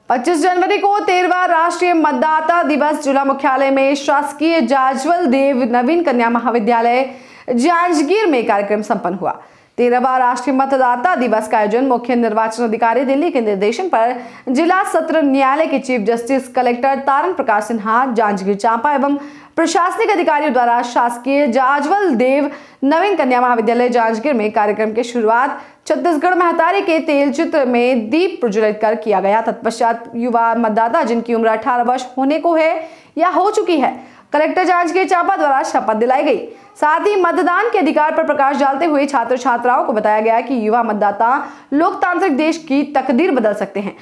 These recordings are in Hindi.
25 जनवरी को 13वां राष्ट्रीय मतदाता दिवस जिला मुख्यालय में शासकीय जाजवल देव नवीन कन्या महाविद्यालय जांजगीर में कार्यक्रम संपन्न हुआ। 13वां राष्ट्रीय मतदाता दिवस का आयोजन मुख्य निर्वाचन अधिकारी दिल्ली के निर्देशन पर जिला सत्र न्यायालय के chief justice collector Taran Prakash Sinha, Janjgir Champa एवं प्रशासनिक अधिकारियों द्वारा शासकीय जाजवल देव नवीन कन्या महाविद्यालय जांजगीर में कार्यक्रम की शुरुआत छत्तीसगढ़ महतारी के तेल चित्र में दीप प्रज्वलित कर किया गया। तत्पश्चात युवा मतदाता जिनकी उम्र 18 वर्ष होने को है या हो चुकी है, कलेक्टर जांजगीर चांपा द्वारा शपथ दिलाई गई। साथ ही मतदान के अधिकार पर प्रकाश डालते हुए छात्र छात्राओं को बताया गया कि युवा मतदाता लोकतांत्रिक देश की तकदीर बदल सकते हैं।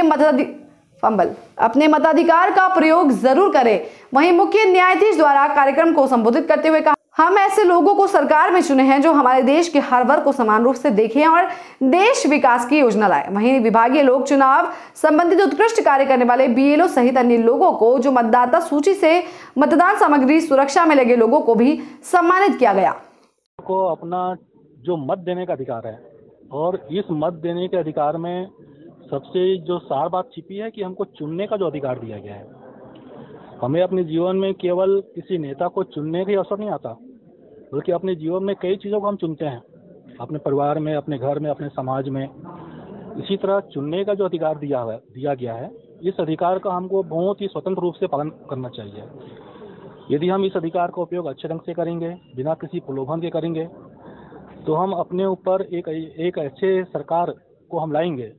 अपने मताधिकार का प्रयोग जरूर करें। वहीं मुख्य न्यायाधीश द्वारा कार्यक्रम को संबोधित करते हुए कहा, हम ऐसे लोगों को सरकार में चुने हैं जो हमारे देश के हर वर्ग को समान रूप से देखें और देश विकास की योजना लाए। वहीं विभागीय लोक चुनाव संबंधित उत्कृष्ट कार्य करने वाले बीएलओ सहित अन्य लोगों को, जो मतदाता सूची से मतदान सामग्री सुरक्षा में लगे लोगों को भी सम्मानित किया गया। को अपना जो मत देने का अधिकार है और इस मत देने के अधिकार में सबसे जो सार बात छिपी है कि हमको चुनने का जो अधिकार दिया गया है। हमें अपने जीवन में केवल किसी नेता को चुनने का अवसर नहीं आता, बल्कि अपने जीवन में कई चीज़ों को हम चुनते हैं, अपने परिवार में, अपने घर में, अपने समाज में। इसी तरह चुनने का जो अधिकार दिया गया है, इस अधिकार का हमको बहुत ही स्वतंत्र रूप से पालन करना चाहिए। यदि हम इस अधिकार का उपयोग अच्छे ढंग से करेंगे, बिना किसी प्रलोभन के करेंगे, तो हम अपने ऊपर एक ऐसे सरकार को हम लाएंगे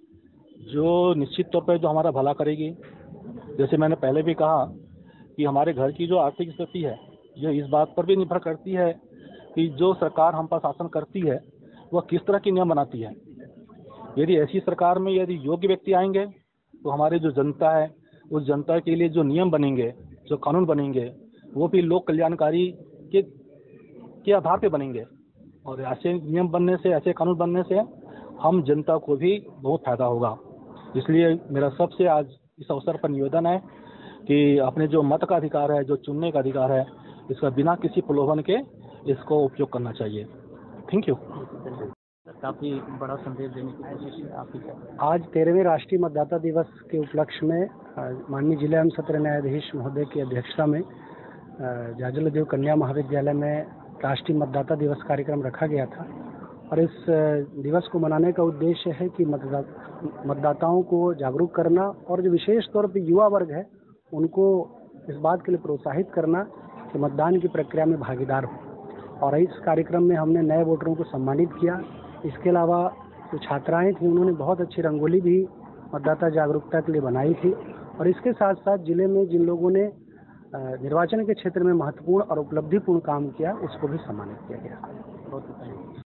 जो निश्चित तौर पर जो हमारा भला करेगी। जैसे मैंने पहले भी कहा कि हमारे घर की जो आर्थिक स्थिति है, यह इस बात पर भी निर्भर करती है कि जो सरकार हम पर शासन करती है वह किस तरह के नियम बनाती है। यदि ऐसी सरकार में यदि योग्य व्यक्ति आएंगे तो हमारी जो जनता है, उस जनता के लिए जो नियम बनेंगे, जो कानून बनेंगे, वो भी लोक कल्याणकारी के आधार पर बनेंगे। और ऐसे नियम बनने से, ऐसे कानून बनने से हम जनता को भी बहुत फायदा होगा। इसलिए मेरा सबसे आज इस अवसर पर निवेदन है कि अपने जो मत का अधिकार है, जो चुनने का अधिकार है, इसका बिना किसी प्रलोभन के इसको उपयोग करना चाहिए। Thank you. काफ़ी बड़ा संदेश देने की कोशिश है आपकी। आज 13वें राष्ट्रीय मतदाता दिवस के उपलक्ष्य में माननीय जिला एवं सत्र न्यायाधीश महोदय की अध्यक्षता में जाजवल देव कन्या महाविद्यालय में राष्ट्रीय मतदाता दिवस कार्यक्रम रखा गया था। और इस दिवस को मनाने का उद्देश्य है कि मतदाताओं को जागरूक करना और जो विशेष तौर पर युवा वर्ग है उनको इस बात के लिए प्रोत्साहित करना कि मतदान की प्रक्रिया में भागीदार हो। और इस कार्यक्रम में हमने नए वोटरों को सम्मानित किया। इसके अलावा जो छात्राएं थीं उन्होंने बहुत अच्छी रंगोली भी मतदाता जागरूकता के लिए बनाई थी। और इसके साथ साथ जिले में जिन लोगों ने निर्वाचन के क्षेत्र में महत्वपूर्ण और उपलब्धिपूर्ण काम किया, उसको भी सम्मानित किया गया। बहुत